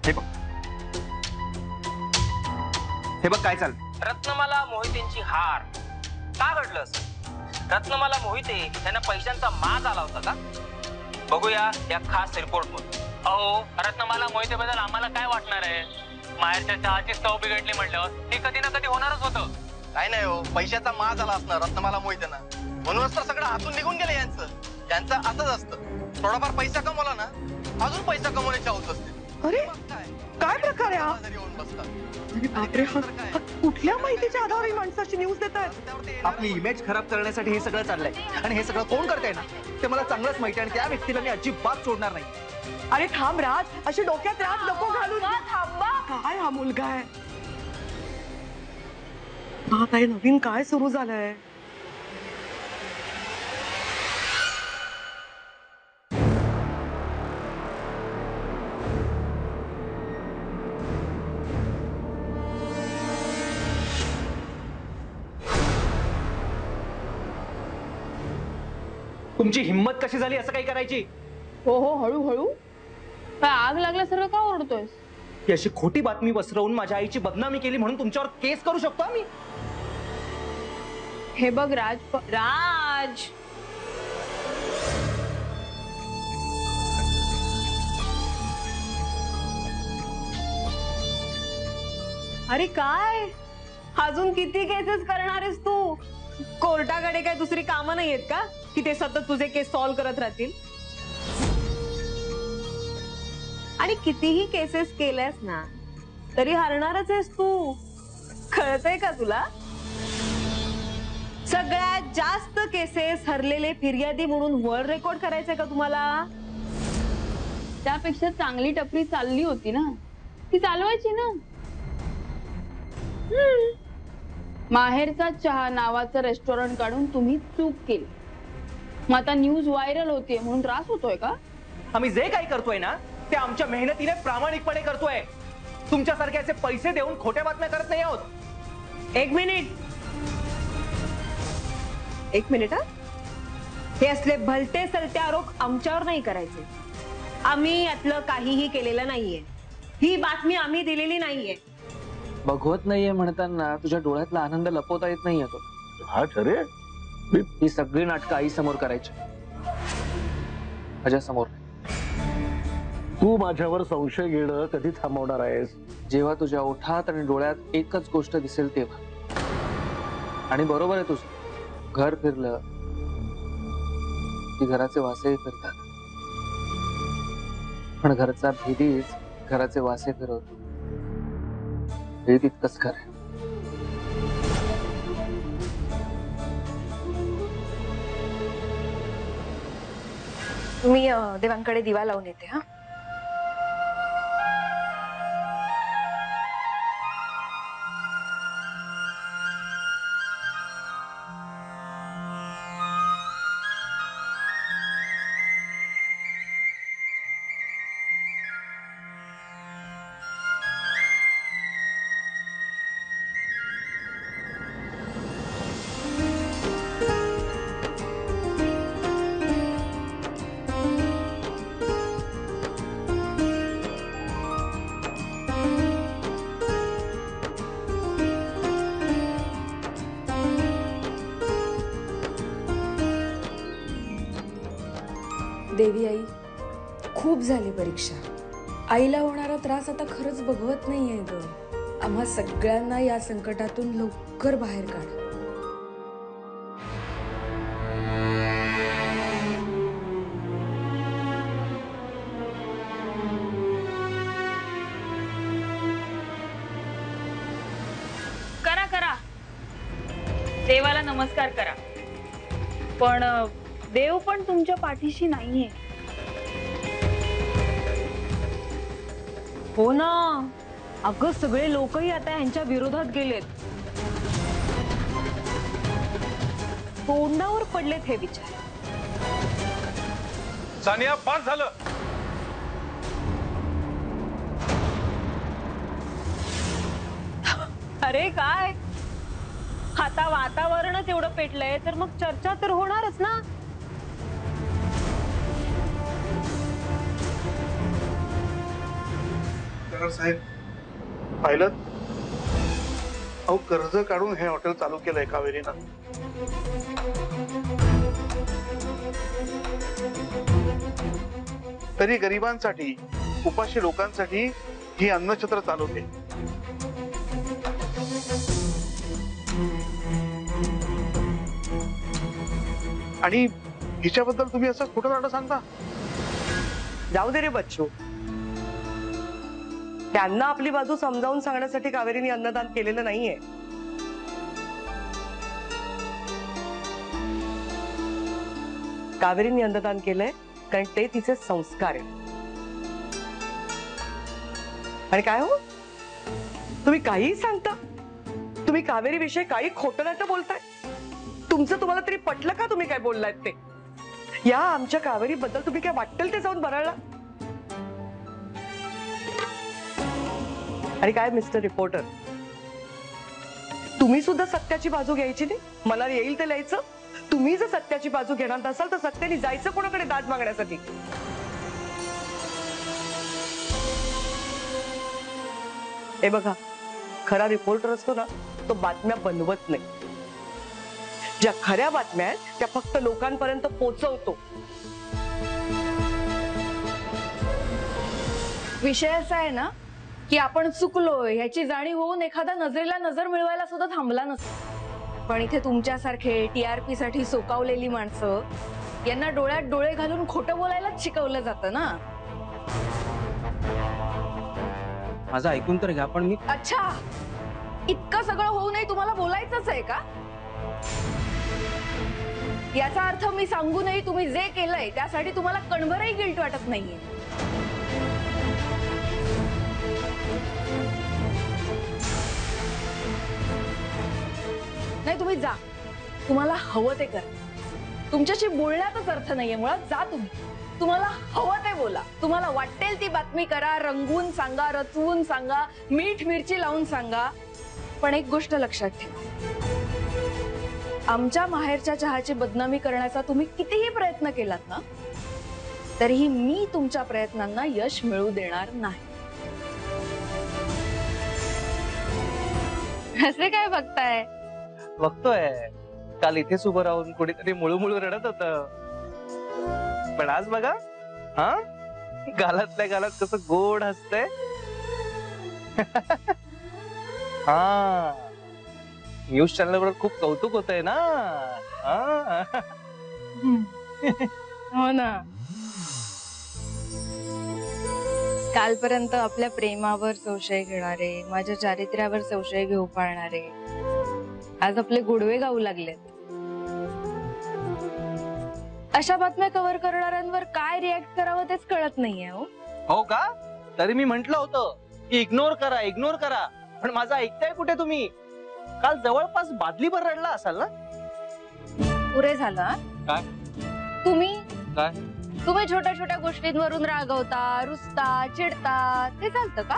हे बघ, हे बघ काय चाल. रत्नमाला मोहितेंची हार का घडलं? रत्नमाला मोहिते त्यांना पैशांचा माज आला होता का? बघूया या खास रिपोर्ट मध्ये. अहो, रत्नमाला मोहिते बद्दल आम्हाला काय वाटणार आहे? माहेरच्या चहाची चव बिघडली म्हटल्यावर हे कधी ना कधी होणारच होतं. काय नाही हो, पैशाचा माज आला असणार रत्नमाला मोहितेंना, म्हणूनच तर सगळं हातून निघून गेलं यांचं असंच असतं. थोडाफार पैसा कमवला ना अजून पैसा कमवण्याची हौस असते. अरे काय प्रकार आहे हा? येऊन बसतात. अरे बापरे, हा कुठल्या माहितीच्या आधारे माणसाची न्यूज देतात? आपली इमेज खराब करण्यासाठी हे सगळं चाललंय. आणि हे सगळं कोण करतंय ना ते मला चांगलंच माहिती आहे. आणि त्या व्यक्तीला मी अजिबात सोडणार नाही. अरे थांब राज, अशी डोक्यात राज नको घालून. थांबा. काय हा मुलगा आहे? हा काय नवीन काय सुरू झालंय? तुमची हिम्मत कशी झाली असं काही करायची? हो हो, हळूहळू. काय आग लागल्यासारखं का ओरडतोयस? ही अशी खोटी बातमी पसरवून माझ्या आईची बदनामी केली म्हणून तुमच्यावर केस करू शकतो आम्ही. हे बघ राज, राज अरे काय अजून किती केसेस करणार आहेस तू? कोर्टाकडे काय दुसरी कामं नाही आहेत का की ते सतत तुझे केस सॉल्व्ह करत राहतील? आणि कितीही केसेस केल्यास ना तरी हरणारच आहेस तू, कळतंय का तुला? सगळ्यात जास्त केसेस हरलेले फिर्यादी म्हणून वर्ल्ड रेकॉर्ड करायचंय का तुम्हाला? त्यापेक्षा चांगली टपरी चालली होती ना, ती चालवायची ना. माहेरचा चहा नावाचं रेस्टॉरंट काढून तुम्ही चूक केली. मग आता न्यूज व्हायरल होतीये म्हणून त्रास होतोय का? आम्ही जे काही करतोय ना ते आमच्या मेहनतीने प्रामाणिकपणे करतोय. तुमच्यासारखे असे पैसे देऊन खोट्या बातम्या करत नाही आहोत. एक मिनिट हा. हे असले भलते सलते आरोप आमच्यावर नाही करायचे. आम्ही यातलं काहीही केलेलं नाहीये. ही बातमी आम्ही दिलेली नाहीये. बघवत नाहीये म्हणताना तुझ्या डोळ्यातला आनंद लपवता येत नाहीये तो. हा ठरे ही सगळी नाटकं आई समोर करायची, माझ्या समोर. तू माझ्यावर संशय घेणं कधी थांबवणार आहेस? जेव्हा तुझ्या ओठात आणि डोळ्यात एकच गोष्ट दिसेल तेव्हा. आणि बरोबर आहे तुझं, घर फिरलं की घराचे वासे फिरतात, पण घरचा भेदीच घराचे वासे फिरवतो. हे तितकंच खरं आहे. मी देवांकडे दिवा लावून येते. हा देवी आई, खूप झाली परीक्षा. आईला होणारा त्रास आता खरंच बघवत नाहीये ग. आम्हा सगळ्यांना या संकटातून लवकर बाहेर काढ. करा करा, देवाला नमस्कार करा. पण देव पण तुमच्या पाठीशी नाहीये. हो ना, अगं सगळे लोकही आता ह्यांच्या विरोधात गेलेत. तोंडावर पडलेत हे विचार. सानिया, पास झालं. अरे काय, आता वातावरणच एवढं पेटलंय तर मग चर्चा तर होणारच ना. रिपोर्टर साहेब, पाहिलं? अहो कर्ज काढून हे हॉटेल चालू केलंय कावेरीनं. तरी गरिबांसाठी, उपाशी लोकांसाठी ही अन्नछत्र चालवते. आणि हिच्याबद्दल तुम्ही असं खोटं नाटं सांगता. जाऊ दे रे बच्चू, त्यांना आपली बाजू समजावून सांगण्यासाठी कावेरीने अन्नदान केलेलं नाहीये. कावेरीने अन्नदान केलंय कारण ते तिचे संस्कार आहे. आणि काय हो, तुम्ही काहीही सांगता. तुम्ही कावेरी विषयी काही खोटं नाही तर बोलताय. तुमचं तुम्हाला तरी पटलं का तुम्ही काय बोललायत ते? या आमच्या कावेरी बद्दल तुम्ही काय वाटेल ते जाऊन बरळला. आणि काय मिस्टर रिपोर्टर, तुम्ही सुद्धा सत्याची बाजू घ्यायची नाही. मला येईल ते लिहायचं. तुम्ही जर सत्याची बाजू घेणार नसाल तर सत्याने जायचं कोणाकडे दाद मागण्यासाठी? हे बघा, खरा रिपोर्टर असतो ना, तो बातम्या बनवत नाही. ज्या खऱ्या बातम्या आहेत त्या फक्त लोकांपर्यंत पोहोचवतो. विषय असा आहे ना की आपण चुकलोय ह्याची जाणीव होऊन एखादा नजरेला नजर मिळवायला सुद्धा थांबला नसतो. पण इथे तुमच्यासारखे टीआरपी साठी सोकावलेली माणसं यांना डोळ्यात डोळे घालून खोटं बोलायलाच शिकवलं जातं ना. माझं ऐकून तर घ्या. पण मी अच्छा, इतकं सगळं होऊ नये तुम्हाला बोलायचंच आहे का? याचा अर्थ मी सांगूनही तुम्ही जे केलंय त्यासाठी तुम्हाला कणभरही गिल्ट वाटत नाहीये. नाही, तुम्ही जा. तुम्हाला हवं ते करा. तुमच्याशी बोलण्यातच अर्थ नाहीये. मुळात जा तुम्ही. तुम्हाला हवं ते बोला. तुम्हाला वाटेल ती बातमी करा. रंगवून सांगा, रचवून सांगा, मीठ मिरची लावून सांगा. पण एक गोष्ट लक्षात ठेवा, आमच्या माहेरच्या चहाची बदनामी करण्याचा तुम्ही कितीही प्रयत्न केलात ना, तरीही मी तुमच्या प्रयत्नांना यश मिळू देणार नाही. असे काय बघताय? बघतोय. काल इथेच उभं राहून कोणीतरी मुळू रडत होत. पण आज बघा, हा गालातल्या गालात कसं गोड हसतंय. हा, न्यूज चॅनल वर खूप कौतुक होतंय ना. हो ना. कालपर्यंत आपल्या प्रेमावर संशय घेणारे, माझ्या चारित्र्यावर संशय घेऊ पाळणारे आज आपले गोडवे गाऊ लागलेत. अशा बातम्या कव्हर करणाऱ्यांवर काय रिॲक्ट करावं तेच कळत नाहीये. हो का? तरी मी म्हंटल होतं की इग्नोर करा. पण माझं ऐकताय कुठे तुम्ही? काल जवळपास बादलीभर रडला असाल ना? पुरे झालं. काय? काय? तुम्ही छोट्या छोट्या गोष्टींवरून रागवता, रुसता, चिडता. ते चालतं का?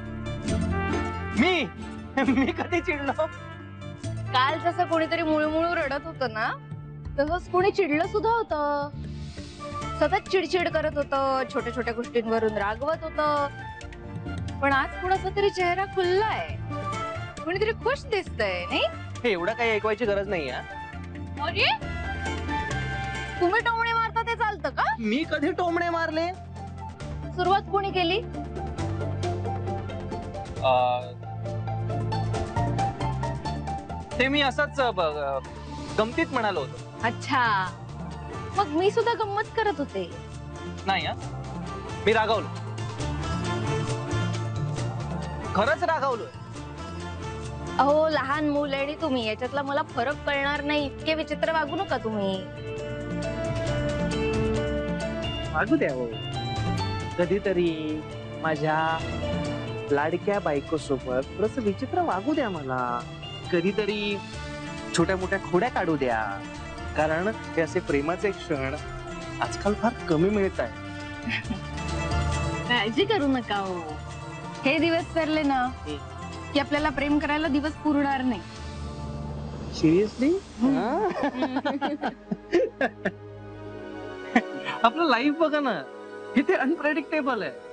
मी कधी चिडलो? काल जसं कोणीतरी मुळमुळू रडत होतं ना, तसंच कोणी चिडलं सुद्धा होतं. सतत चिडचिड करत होतं, छोट्या छोट्या गोष्टींवरून रागवत होतं. पण आज कुणाचा तरी चेहरा खुललाय, कोणीतरी खुश दिसतंय नाही? हे एवढं काही ऐकवायची गरज नाही. अरे, तुम्ही टोमणे मारता ते चालतं का? मी कधी टोमणे मारले? सुरुवात कोणी केली? ते मी असंच गमतीत म्हणालो होतो. अच्छा, मग मी सुद्धा गंमत करत होते. नाही, मी रागावलो. खरंच रागावलोय. अहो, लहान मूल आणि तुम्ही याच्यातला मला फरक कळणार नाही. इतके विचित्र वागू नका तुम्ही. वागू द्या हो. कधीतरी माझ्या लाडक्या बायको सोबत थोडस विचित्र वागू द्या मला. कधीतरी छोट्या मोठ्या खोड्या काढू द्या. कारण ते असे प्रेमाचे क्षण आजकाल फार कमी मिळत आहे. काळजी करू नका हो. हे दिवस सरले ना की आपल्याला प्रेम करायला दिवस पुरणार नाही. सिरियसली? आपलं लाईफ बघा ना, किती अनप्रेडिक्टेबल आहे.